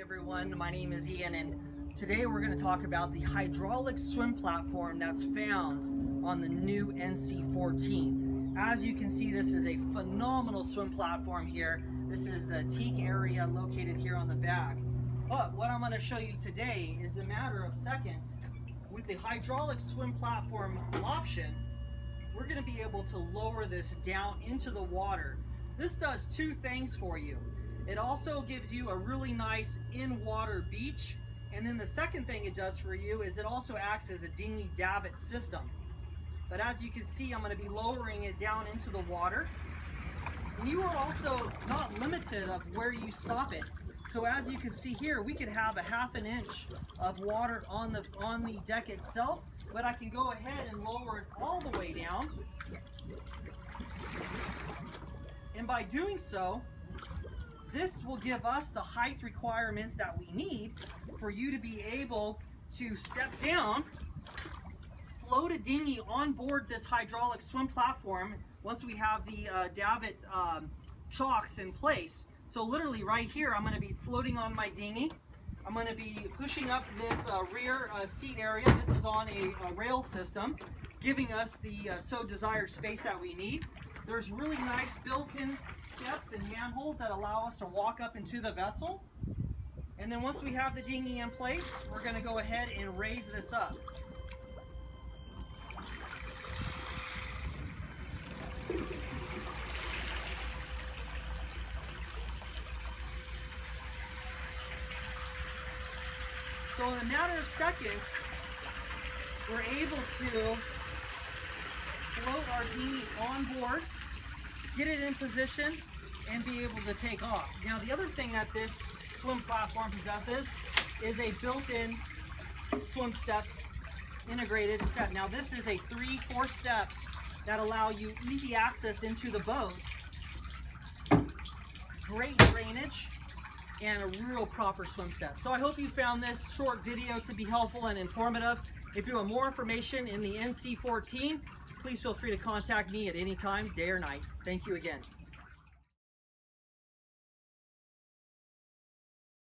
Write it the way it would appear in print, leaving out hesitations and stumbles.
everyone, my name is Ian, and today we're going to talk about the hydraulic swim platform that's found on the new NC14. As you can see, this is a phenomenal swim platform here. This is the teak area located here on the back. But what I'm going to show you today is a matter of seconds. With the hydraulic swim platform option, we're going to be able to lower this down into the water. This does two things for you. It also gives you a really nice in-water beach, and then the second thing it does for you is it also acts as a dinghy davit system. But as you can see, I'm going to be lowering it down into the water, and you are also not limited of where you stop it. So as you can see here, we could have a ½ an inch of water on the deck itself, but I can go ahead and lower it all the way down. And by doing so, this will give us the height requirements that we need for you to be able to step down, float a dinghy on board this hydraulic swim platform once we have the davit chocks in place. So literally right here, I'm going to be floating on my dinghy. I'm going to be pushing up this rear seat area. This is on a rail system, giving us the so desired space that we need. There's really nice built-in steps and handholds that allow us to walk up into the vessel. And then once we have the dinghy in place, we're going to go ahead and raise this up. So in a matter of seconds, we're able to float our dinghy on board, get it in position, and be able to take off. Now the other thing that this swim platform possesses is a built-in swim step, integrated step. Now this is a 3-4 steps that allow you easy access into the boat, great drainage, and a real proper swim step. So I hope you found this short video to be helpful and informative. If you want more information in the NC14, please feel free to contact me at any time, day or night. Thank you again.